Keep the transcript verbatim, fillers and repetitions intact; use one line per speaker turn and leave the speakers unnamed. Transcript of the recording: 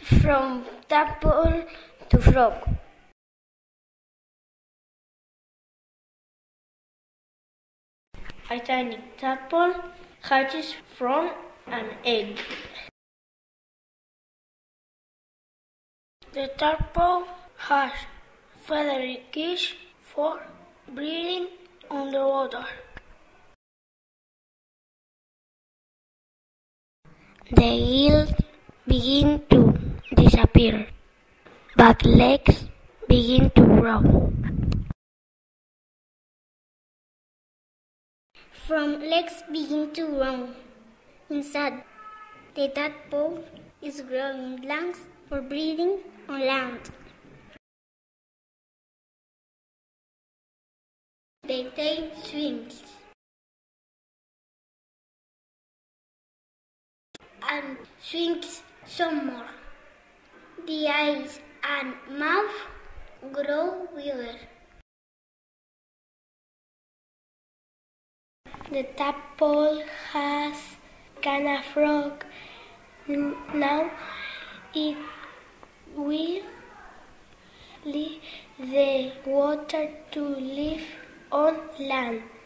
From tadpole to frog. A tiny tadpole hatches from an egg. The tadpole has feathery gills for breathing underwater. The gills begin to disappear, but legs begin to grow.
From legs begin to grow. Inside, the tadpole is growing lungs for breathing on land. The tail swings and swings some more. The eyes and mouth grow bigger.
The tadpole has become a frog. Now it will leave the water to live on land.